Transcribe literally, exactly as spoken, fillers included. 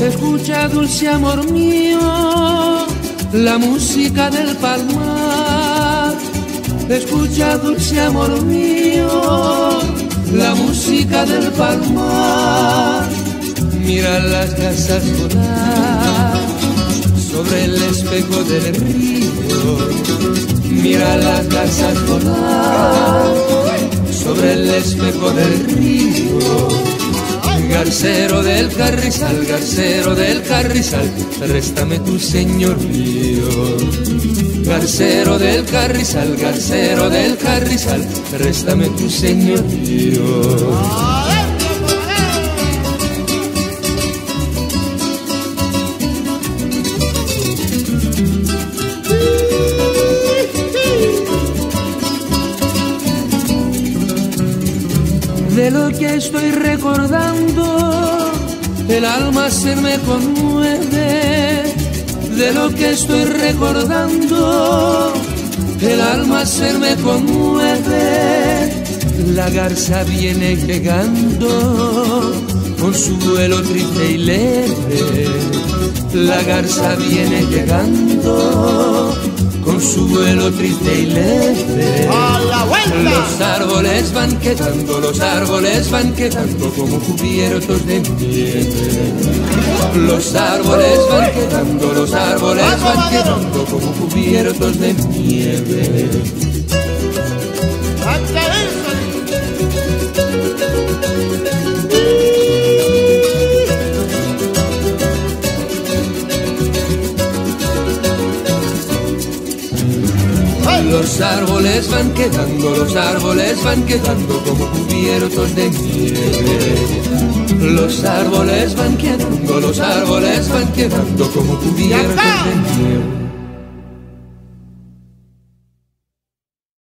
Escucha, dulce amor mío, la música del palmar. Escucha, dulce amor mío, la música del palmar. Mira las garzas volar sobre el espejo del río. Mira las garzas volar sobre el espejo del río. Garcero del Carrizal, garcero del Carrizal, préstame tu señorío. Garcero del Carrizal, garcero del Carrizal, préstame tu señorío. De lo que estoy recordando, el alma se me conmueve. De lo que estoy recordando, el alma se me conmueve. La garza viene llegando con su vuelo triste y leve. La garza viene llegando con su vuelo triste y leve. ¡A la vuelta! Los árboles van quedando, los árboles van quedando como cubiertos de nieve. Los árboles van quedando, los árboles van quedando como cubiertos de nieve. Los árboles van quedando, los árboles van quedando como cubiertos de nieve. Los árboles van quedando, los árboles van quedando como cubiertos de nieve.